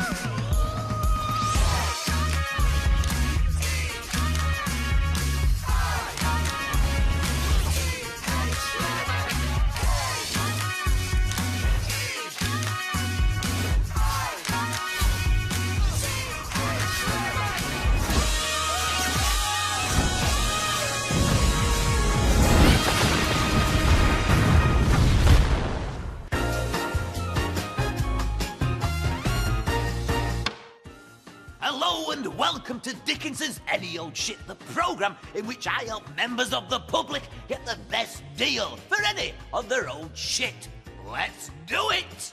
Hello and welcome to Dickinson's Any Old Shit, the programme in which I help members of the public get the best deal for any of their old shit. Let's do it!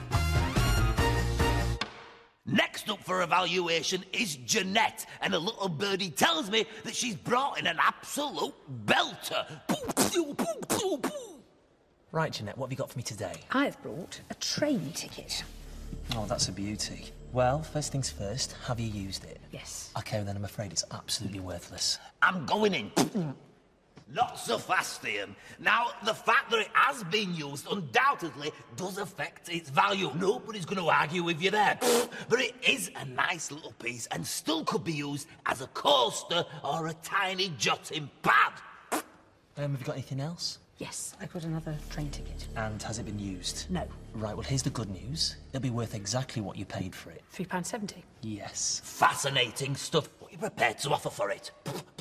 Next up for evaluation is Jeanette, and a little birdie tells me that she's brought in an absolute belter. Right, Jeanette, what have you got for me today? I've brought a train ticket. Oh, that's a beauty. Well, first things first, have you used it? Yes. OK, then I'm afraid it's absolutely worthless. I'm going in. Not so fast, Ian. Now, the fact that it has been used undoubtedly does affect its value. Nobody's going to argue with you there. But it is a nice little piece and still could be used as a coaster or a tiny jotting pad. Have you got anything else? Yes, I've got another train ticket. And has it been used? No. Right, well, here's the good news. It'll be worth exactly what you paid for it. £3.70. Yes. Fascinating stuff. What are you prepared to offer for it?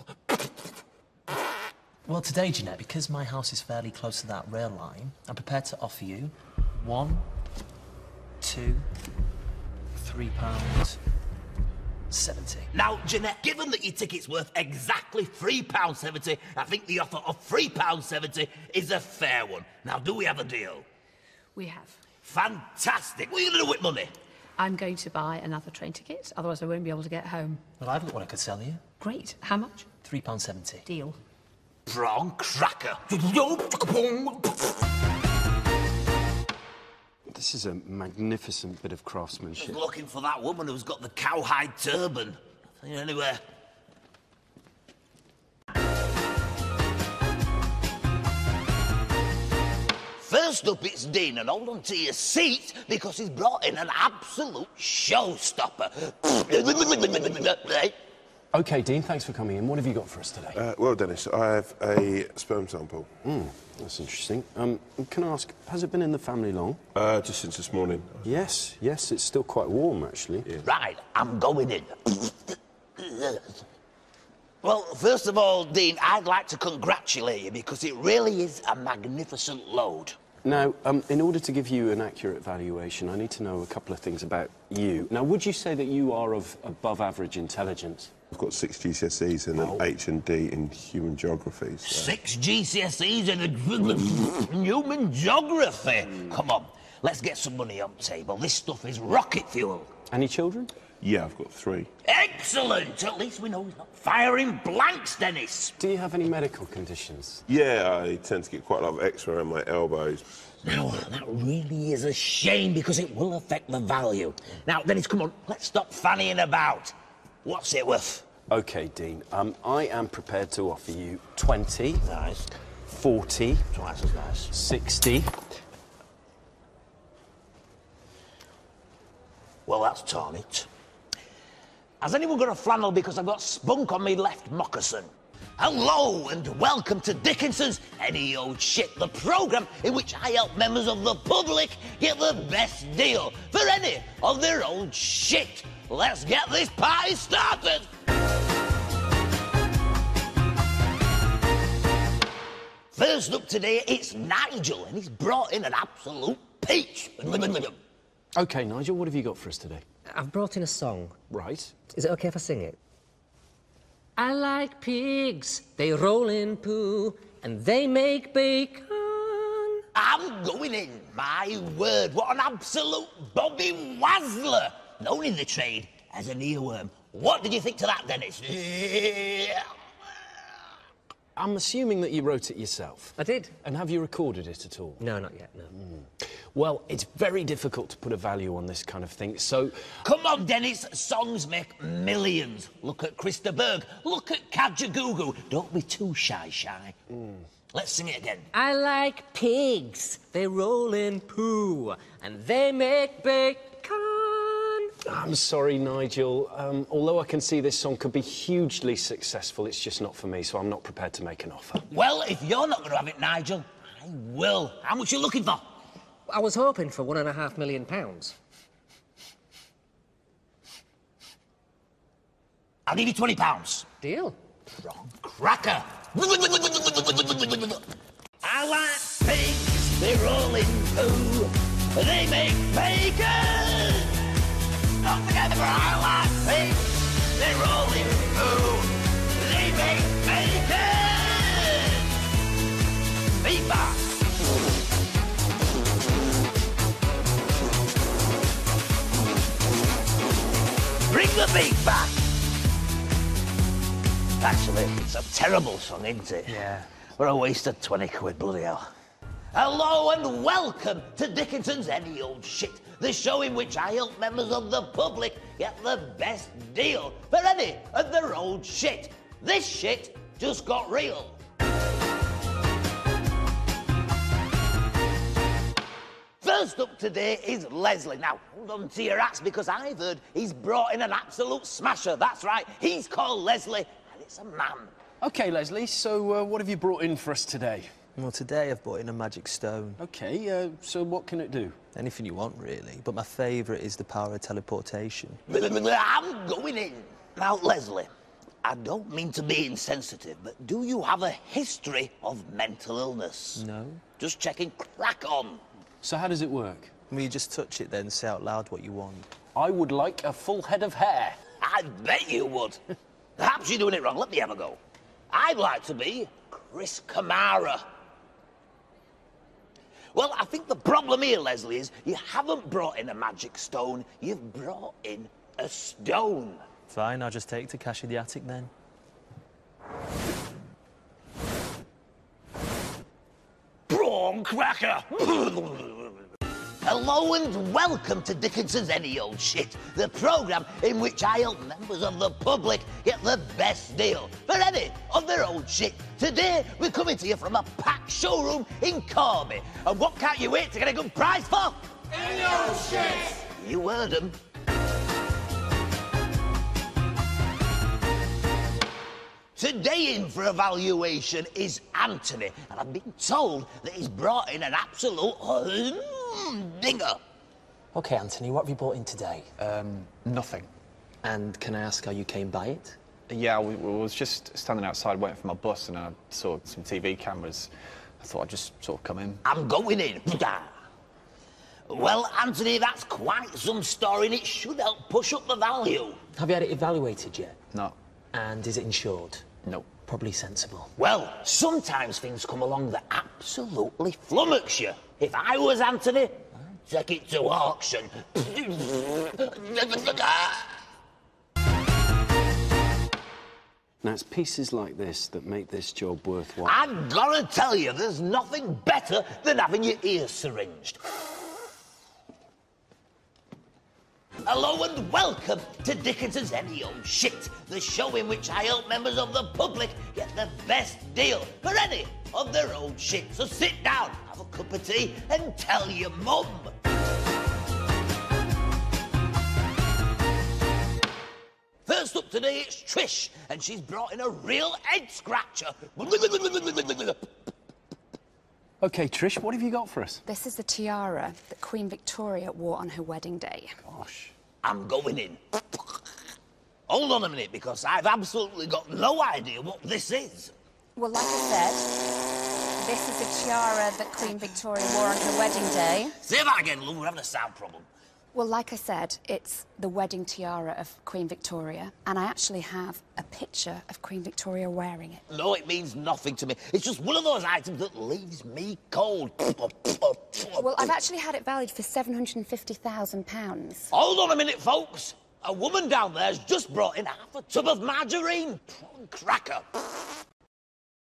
Well, today, Jeanette, because my house is fairly close to that rail line, I'm prepared to offer you £1, £2, £3.70. Now, Jeanette, given that your ticket's worth exactly £3.70, I think the offer of £3.70 is a fair one. Now, do we have a deal? We have. Fantastic. What are you going to do with money? I'm going to buy another train ticket, otherwise I won't be able to get home. Well, I've got what I could sell you. Great. How much? £3.70. Deal. Prawn cracker. This is a magnificent bit of craftsmanship. Just looking for that woman who's got the cowhide turban. Nothing anywhere. First up, it's Dean, and hold on to your seat because he's brought in an absolute showstopper. OK, Dean, thanks for coming in. What have you got for us today? Well, Dennis, I have a sperm sample. That's interesting. Can I ask, has it been in the family long? Just since this morning. Yes, it's still quite warm, actually. Yeah. Right, I'm going in. Well, first of all, Dean, I'd like to congratulate you because it really is a magnificent load. Now, in order to give you an accurate valuation, I need to know a couple of things about you. Now, would you say that you are of above-average intelligence? I've got 6 GCSEs and an H&D in human geography. So. 6 GCSEs in human geography? Come on, let's get some money on the table. This stuff is rocket fuel. Any children? Yeah, I've got 3. Excellent! At least we know he's not firing blanks, Dennis. Do you have any medical conditions? Yeah, I tend to get quite a lot of eczema around my elbows. Now, that really is a shame because it will affect the value. Now, Dennis, come on, let's stop fannying about. What's it worth? OK, Dean, I am prepared to offer you 20. Nice. 40. Twice as nice. 60. Well, that's torn it. Has anyone got a flannel because I've got spunk on me left moccasin? Hello and welcome to Dickinson's Any Old Shit, the programme in which I help members of the public get the best deal for any of their old shit. Let's get this party started. First up today, it's Nigel, and he's brought in an absolute peach. OK, Nigel, what have you got for us today? I've brought in a song. Right. Is it OK if I sing it? I like pigs, they roll in poo, and they make bacon. I'm going in, my word. What an absolute Bobby Wazzler. Known in the trade as an earworm. What did you think to that, Dennis? I'm assuming that you wrote it yourself. I did. And have you recorded it at all? No, not yet, no. Well, it's very difficult to put a value on this kind of thing, so... Come on, Dennis. Songs make millions. Look at Krista Berg. Look at Kajagoogoo. Don't be too shy. Let's sing it again. I like pigs, they roll in poo, and they make bacon. I'm sorry, Nigel. Although I can see this song could be hugely successful, it's just not for me, so I'm not prepared to make an offer. Well, if you're not going to have it, Nigel, I will. How much are you looking for? I was hoping for £1.5 million. I'll give you £20. Deal. Wrong cracker. I like pigs, they roll in poo, they make bacon. Not together, I like pigs, they roll in poo, they make bacon. Beat back. Bring the beat back. Actually, it's a terrible song, isn't it? Yeah. What a waste of 20 quid, bloody hell. Hello and welcome to Dickinson's Any Old Shit, the show in which I help members of the public get the best deal for any of their old shit. This shit just got real. First up today is Leslie. Now, hold on to your hats because I've heard he's brought in an absolute smasher. That's right, he's called Leslie. It's a man. OK, Leslie, so what have you brought in for us today? Well, today I've brought in a magic stone. OK, so what can it do? Anything you want, really. But my favourite is the power of teleportation. I'm going in. Now, Leslie, I don't mean to be insensitive, but do you have a history of mental illness? No. Just checking. Crack on. So how does it work? Well, you just touch it then, say out loud what you want. I would like a full head of hair. I bet you would. Perhaps you're doing it wrong. Let me have a go. I'd like to be Chris Kamara. Well, I think the problem here, Leslie, is you haven't brought in a magic stone. You've brought in a stone. Fine, I'll just take it to cash in the attic then. Prawn cracker! Hello and welcome to Dickinson's Any Old Shit, the programme in which I help members of the public get the best deal for any of their old shit. Today, we're coming to you from a packed showroom in Corby. And what can't you wait to get a good price for? Any old shit! You heard them. Today in for evaluation is Anthony, and I've been told that he's brought in an absolute dinger. OK, Anthony, what have you brought in today? Nothing. And can I ask how you came by it? Yeah, we was just standing outside waiting for my bus and I saw some TV cameras. I thought I'd just sort of come in. I'm going in. Well, Anthony, that's quite some story and it should help push up the value. Have you had it evaluated yet? No. And is it insured? No. Probably sensible. Well, sometimes things come along that absolutely flummox you. If I was Anthony, I'd take it to auction. Now, it's pieces like this that make this job worthwhile. I've got to tell you, there's nothing better than having your ears syringed. Hello and welcome to Dickinson's Any Old Shit, the show in which I help members of the public get the best deal for any of their old shit. So sit down, have a cup of tea and tell your mum. First up today, it's Trish, and she's brought in a real head scratcher. OK, Trish, what have you got for us? This is the tiara that Queen Victoria wore on her wedding day. Gosh. I'm going in. Hold on a minute, because I've absolutely got no idea what this is. Well, like I said, this is the tiara that Queen Victoria wore on her wedding day. Say that again, Lou, we're having a sound problem. Well, like I said, it's the wedding tiara of Queen Victoria, and I actually have a picture of Queen Victoria wearing it. No, it means nothing to me. It's just one of those items that leaves me cold. Well, I've actually had it valued for £750,000. Hold on a minute, folks. A woman down there has just brought in half a tub of margarine. Prawn cracker.